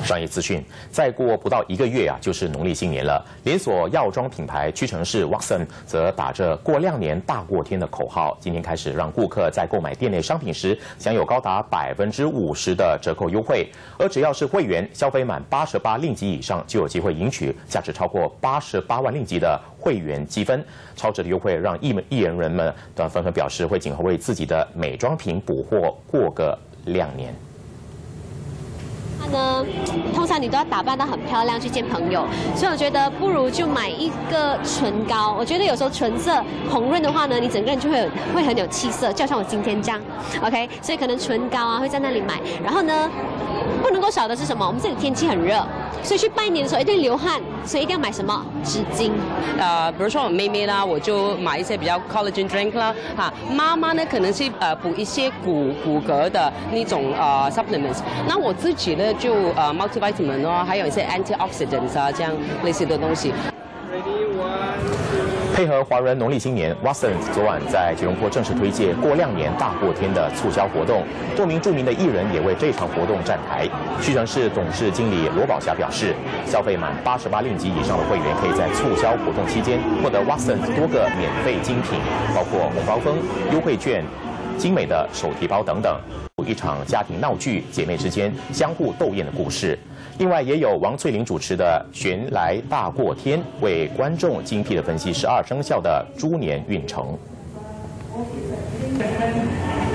商业资讯，再过不到1个月就是农历新年了。连锁药妆品牌屈臣氏 Watson 则打着“过亮年大过天”的口号，今天开始让顾客在购买店内商品时享有高达50%的折扣优惠，而只要是会员消费满88令吉以上，就有机会赢取价值超过88万令吉的会员积分。超值的优惠让艺人们纷纷表示会今后为自己的美妆品补货，过个亮年。 通常你都要打扮得很漂亮去见朋友，所以我觉得不如就买一个唇膏。我觉得有时候唇色红润的话呢，你整个人就会很有气色，就像我今天这样 ，OK。所以可能唇膏会在那里买。然后呢，不能够少的是什么？我们这里天气很热，所以去拜年的时候一定流汗，所以一定要买什么纸巾。 比如说我妹妹啦，我就买一些比较 collagen drink 啦，妈妈呢可能是补一些骨骼的那种supplements。那我自己呢？ 就multivitamin 哦，还有一些 antioxidants 这样类似的东西。 配合华人农历新年 ，Watson 昨晚在吉隆坡正式推介“过亮年大过天”的促销活动，多名著名的艺人也为这场活动站台。屈臣氏董事经理罗宝霞表示，消费满88令吉以上的会员，可以在促销活动期间获得 Watson 多个免费精品，包括红包封、优惠券、精美的手提包等等。 一场家庭闹剧，姐妹之间相互斗艳的故事。另外，也有王翠玲主持的《玄来大过天》，为观众精辟的分析12生肖的猪年运程。